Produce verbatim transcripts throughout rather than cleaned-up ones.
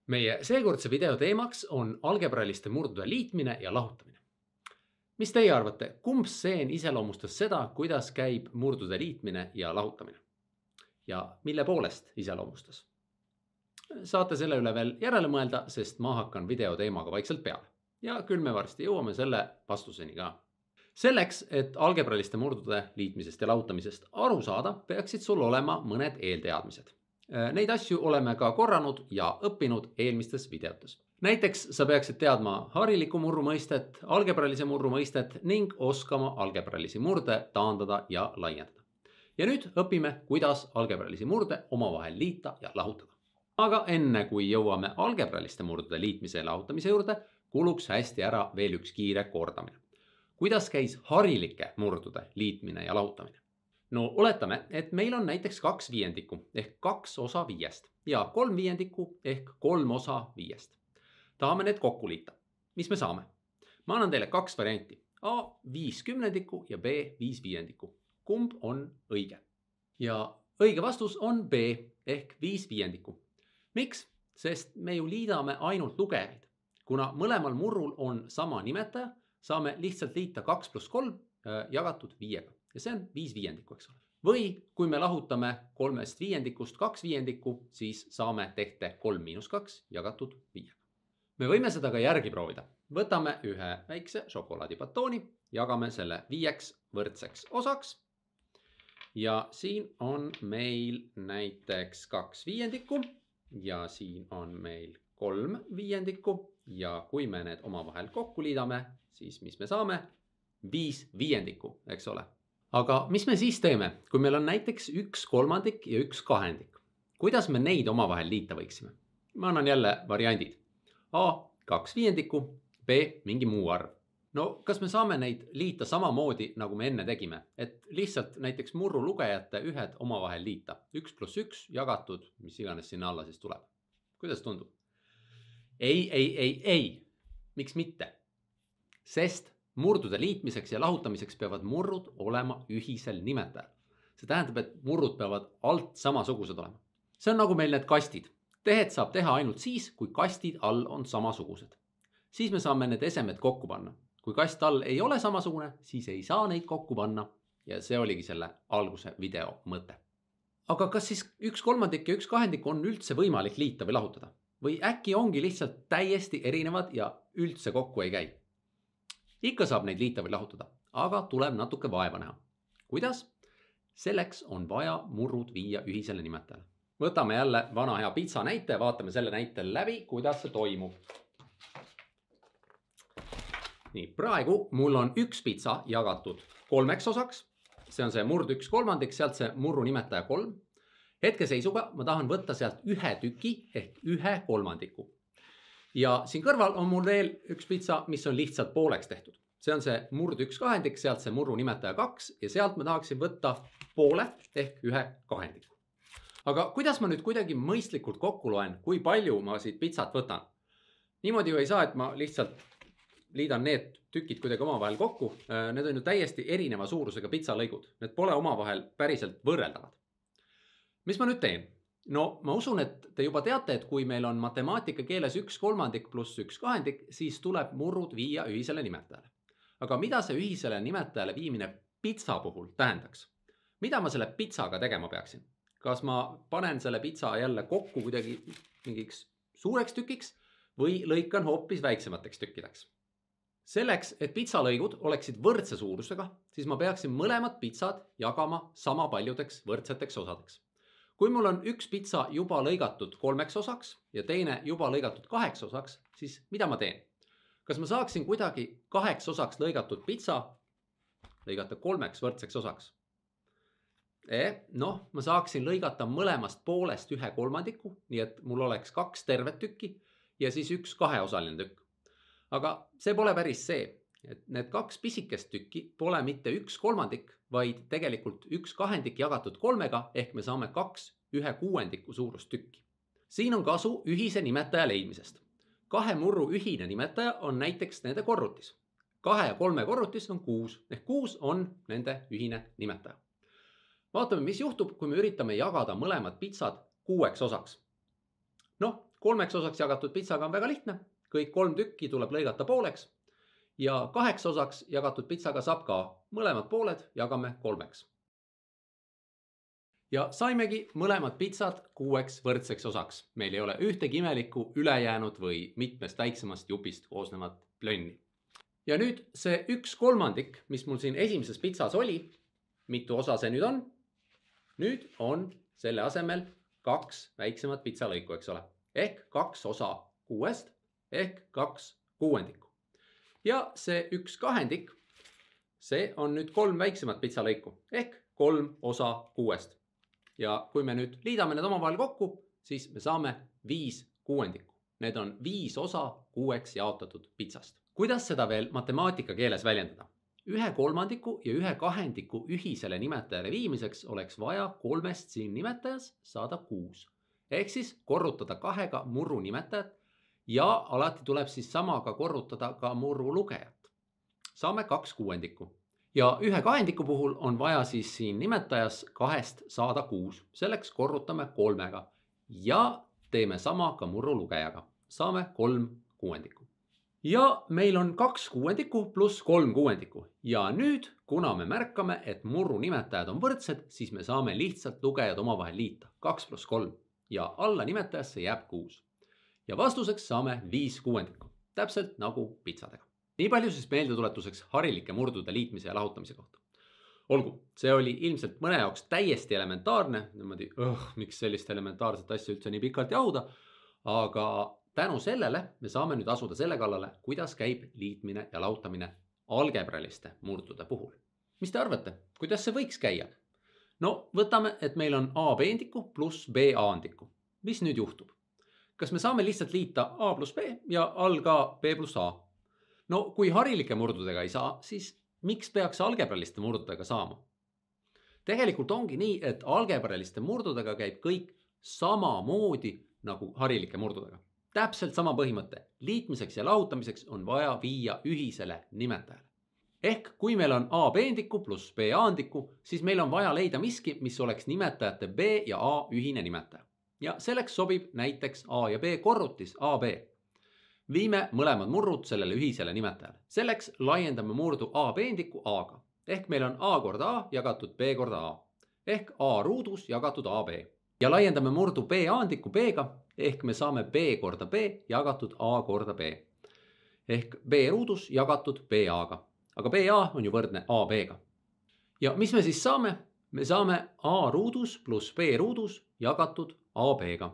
Meie seekordse video teemaks on algebrailiste murdude liitmine ja lahutamine. Mis teie arvate, kumb stseen iseloomustas seda, kuidas käib murdude liitmine ja lahutamine? Ja mille poolest iseloomustas? Saate selle üle veel järele mõelda, sest ma hakkan video teemaga vaikselt peale. Ja küll me varsti jõuame selle vastuseni ka. Selleks, et algebrailiste murdude liitmisest ja lahutamisest aru saada, peaksid sul olema mõned eelteadmised. Neid asju oleme ka korranud ja õppinud eelmistes videotes. Näiteks sa peaksid teadma hariliku murru mõistet, algebrailise murru mõistet ning oskama algebrailisi murde taandada ja laiendada. Ja nüüd õpime, kuidas algebrailisi murde omavahel liita ja lahutada. Aga enne kui jõuame algebrailiste murdude liitmise ja lahutamise juurde, kuluks hästi ära veel üks kiire kordamine. Kuidas käis harilike murdude liitmine ja lahutamine? No oletame, et meil on näiteks kaks viiendikku ehk kaks osa viiest ja kolm viiendikku ehk kolm osa viiest. Tahame need kokku liita. Mis me saame? Ma annan teile kaks varianti. A viis kümnendikku ja B viis viiendikku. Kumb on õige? Ja õige vastus on B ehk viis viiendikku. Miks? Sest me ju liidame ainult lugejaid. Kuna mõlemal murrul on sama nimetaja, saame lihtsalt liita kaks pluss kolm jagatud viiega. Ja see on viis viiendikku, eks ole. Või kui me lahutame kolmest viiendikust kaks viiendikku, siis saame tehte kolm miinus kaks jagatud viiega. Me võime seda ka järgi proovida. Võtame ühe väikse šokolaadibatooni, jagame selle viieks võrdseks osaks. Ja siin on meil näiteks kaks viiendikku ja siin on meil kolm viiendikku. Ja kui me need omavahel kokku liidame, siis mis me saame? viis viiendikku, eks ole. Aga mis me siis teeme, kui meil on näiteks üks kolmandik ja üks kahendik? Kuidas me neid omavahel liita võiksime? Ma annan jälle variandid. A kaks viiendikku, B mingi muu arv. No kas me saame neid liita samamoodi, nagu me enne tegime? Et lihtsalt näiteks murru lugejate ühed omavahel liita. üks pluss üks jagatud, mis iganes sinna alla siis tuleb. Kuidas tundub? Ei, ei, ei, ei. Miks mitte? Sest murdude liitmiseks ja lahutamiseks peavad murrud olema ühisel nimetajal. See tähendab, et murrud peavad alt samasugused olema. See on nagu meil need kastid. Tehed saab teha ainult siis, kui kastid all on samasugused. Siis me saame need esemed kokku panna. Kui kast all ei ole samasugune, siis ei saa neid kokku panna. Ja see oligi selle alguse video mõte. Aga kas siis üks kolmandik ja üks kahendik on üldse võimalik liita või lahutada? Või äkki ongi lihtsalt täiesti erinevad ja üldse kokku ei käi? Ikka saab neid liita või lahutada, aga tuleb natuke vaeva näha. Kuidas? Selleks on vaja murrud viia ühisele nimetajale. Võtame jälle vana hea pitsa näite ja vaatame selle näitel läbi, kuidas see toimub. Nii, praegu mul on üks pitsa jagatud kolmeks osaks. See on see murd üks kolmandik, sealt see murru nimetaja kolm. Hetkeseisuga ma tahan võtta sealt ühe tüki ehk ühe kolmandiku. Ja siin kõrval on mul veel üks pitsa, mis on lihtsalt pooleks tehtud. See on see murd üks kahendik, sealt see murru nimetaja kaks ja sealt ma tahaksin võtta poole ehk ühe kahendiku. Aga kuidas ma nüüd kuidagi mõistlikult kokku loen, kui palju ma siit pitsat võtan? Niimoodi ju ei saa, et ma lihtsalt liidan need tükid kuidagi omavahel kokku. Need on ju täiesti erineva suurusega pitsalõigud. Need pole omavahel päriselt võrreldavad. Mis ma nüüd teen? No ma usun, et te juba teate, et kui meil on matemaatika keeles üks kolmandik pluss üks kahendik, siis tuleb murrud viia ühisele nimetajale. Aga mida see ühisele nimetajale viimine pitsa puhul tähendaks? Mida ma selle pitsaga tegema peaksin? Kas ma panen selle pitsa jälle kokku kuidagi mingiks suureks tükiks või lõikan hoopis väiksemateks tükkideks? Selleks, et pitsalõigud oleksid võrdse suurusega, siis ma peaksin mõlemad pitsad jagama sama paljudeks võrdseteks osadeks. Kui mul on üks pitsa juba lõigatud kolmeks osaks ja teine juba lõigatud kaheks osaks, siis mida ma teen? Kas ma saaksin kuidagi kaheks osaks lõigatud pitsa lõigata kolmeks võrdseks osaks? Eh, noh, ma saaksin lõigata mõlemast poolest ühe kolmandiku, nii et mul oleks kaks tervet tükki ja siis üks kaheosaline tükk. Aga see pole päris see, et need kaks pisikest tükki pole mitte üks kolmandik, vaid tegelikult üks kahendik jagatud kolmega ehk me saame kaks ühe kuuendiku suurust tükki. Siin on kasu ühise nimetaja leidmisest. Kahe murru ühine nimetaja on näiteks nende korrutis. Kahe ja kolme korrutis on kuus ehk kuus on nende ühine nimetaja. Vaatame, mis juhtub, kui me üritame jagada mõlemad pitsad kuueks osaks. Noh, kolmeks osaks jagatud pitsaga on väga lihtne. Kõik kolm tükki tuleb lõigata pooleks. Ja kaheks osaks jagatud pitsaga saab ka mõlemad pooled jagame kolmeks. Ja saimegi mõlemad pitsad kuueks võrdseks osaks. Meil ei ole ühtegi imelikku ülejäänud või mitmest väiksemast jupist koosnevat plönni. Ja nüüd see üks kolmandik, mis mul siin esimeses pitsas oli, mitu osa see nüüd on? Nüüd on selle asemel kaks väiksemat pitsalõiku, eks ole. Ehk kaks osa kuuest ehk kaks kuuendikku. Ja see üks kahendik, see on nüüd kolm väiksemat pitsalõiku ehk kolm osa kuuest. Ja kui me nüüd liidame need omavahel kokku, siis me saame viis kuuendikku. Need on viis osa kuueks jaotatud pitsast. Kuidas seda veel matemaatika keeles väljendada? Ühe kolmandiku ja ühe kahendiku ühisele nimetajale viimiseks oleks vaja kolmest siin nimetajas saada kuus. Ehk siis korrutada kahega murru nimetajat ja alati tuleb siis samaga korrutada ka murru lugejat. Saame kaks kuuendikku. Ja ühe kahendiku puhul on vaja siis siin nimetajas kahest saada kuus. Selleks korrutame kolmega ja teeme sama ka murru lugejaga. Saame kolm kuuendikku. Ja meil on kaks kuuendikku pluss kolm kuuendikku. Ja nüüd, kuna me märkame, et murru nimetajad on võrdsed, siis me saame lihtsalt lugejad omavahel liita. kaks pluss kolm. Ja alla nimetajasse jääb kuus. Ja vastuseks saame viis kuuendikku. Täpselt nagu pitsadega. Nii palju siis meeldetuletuseks harilike murdude liitmise ja lahutamise kohta. Olgu, see oli ilmselt mõne jaoks täiesti elementaarne. Niimoodi, õh, miks sellist elementaarset asja üldse nii pikalt jahuda. Aga tänu sellele me saame nüüd asuda selle kallale, kuidas käib liitmine ja lahutamine algebraliste murdude puhul. Mis te arvate, kuidas see võiks käia? No võtame, et meil on A B-ndiku pluss B A-ndiku. Mis nüüd juhtub? Kas me saame lihtsalt liita A pluss B ja all ka B pluss A? No kui harilike murdudega ei saa, siis miks peaks algebraliste murdudega saama? Tegelikult ongi nii, et algebraliste murdudega käib kõik samamoodi nagu harilike murdudega. Täpselt sama põhimõte. Liitmiseks ja lahutamiseks on vaja viia ühisele nimetajale. Ehk kui meil on A B-ndiku pluss B A-ndiku, siis meil on vaja leida miski, mis oleks nimetajate B ja A ühine nimetaja. Ja selleks sobib näiteks A ja B korrutis A B. Viime mõlemad murrud sellele ühisele nimetajale. Selleks laiendame murdu A B-ndiku A-ga. Ehk meil on A korda A jagatud B korda A. Ehk A ruudus jagatud A B. Ja laiendame murdu B A-ndiku B-ga. Ehk me saame B korda B jagatud A korda B. Ehk B ruudus jagatud B A-ga. Aga B A on ju võrdne A B-ga. Ja mis me siis saame? Me saame A ruudus pluss B ruudus jagatud A B-ga.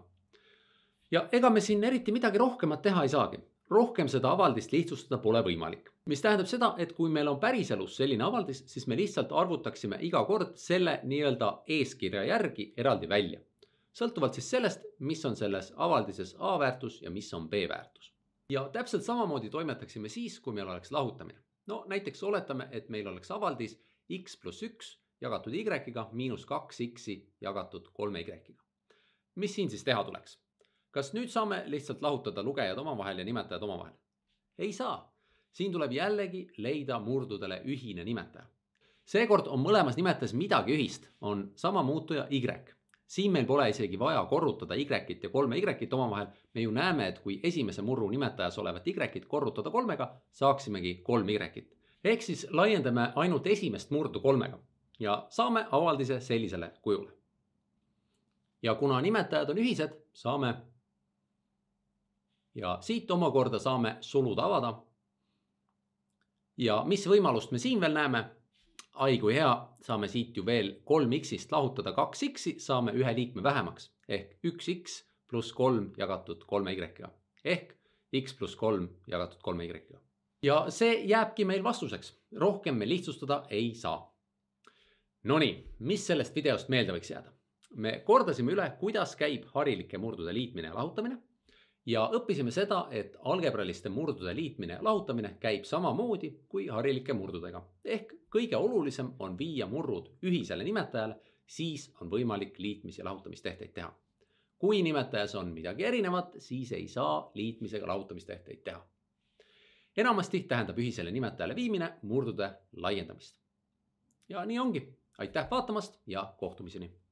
Ja ega me siin eriti midagi rohkemat teha ei saagi. Rohkem seda avaldist lihtsustada pole võimalik. Mis tähendab seda, et kui meil on päriselus selline avaldis, siis me lihtsalt arvutaksime iga kord selle nii-öelda eeskirja järgi eraldi välja. Sõltuvalt siis sellest, mis on selles avaldises A väärtus ja mis on B väärtus. Ja täpselt samamoodi toimetaksime siis, kui meil oleks lahutamine. No näiteks oletame, et meil oleks avaldis x pluss üks jagatud y-ga miinus kaks x-i jagatud kolme y-ga. Mis siin siis teha tuleks? Kas nüüd saame lihtsalt lahutada lugejad omavahel ja nimetajad omavahel? Ei saa. Siin tuleb jällegi leida murdudele ühine nimetaja. Seekord on mõlemas nimetajas midagi ühist, on sama muutuja y. Siin meil pole isegi vaja korrutada y-it ja kolme y-it omavahel. Me ju näeme, et kui esimese murru nimetajas olevat y-it korrutada kolmega, saaksimegi kolm y-it. Ehk siis laiendame ainult esimest murdu kolmega ja saame avaldise sellisele kujule. Ja kuna nimetajad on ühised, saame ja siit omakorda saame sulud avada. Ja mis võimalust me siin veel näeme? Ai kui hea, saame siit ju veel kolm x-ist lahutada kaks x-i, saame ühe liikme vähemaks. Ehk üks x pluss kolm jagatud kolme y-ga. Ehk x pluss kolm jagatud kolme y-ga. Ja see jääbki meil vastuseks. Rohkem me lihtsustada ei saa. Nonii, mis sellest videost meelde võiks jääda? Me kordasime üle, kuidas käib harilike murdude liitmine ja lahutamine. Ja õppisime seda, et algebraliste murdude liitmine ja lahutamine käib samamoodi kui harilike murdudega. Ehk kõige olulisem on viia murrud ühisele nimetajale, siis on võimalik liitmis- ja lahutamistehteid teha. Kui nimetajas on midagi erinevat, siis ei saa liitmisega lahutamistehteid teha. Enamasti tähendab ühisele nimetajale viimine murdude laiendamist. Ja nii ongi. Aitäh vaatamast ja kohtumiseni!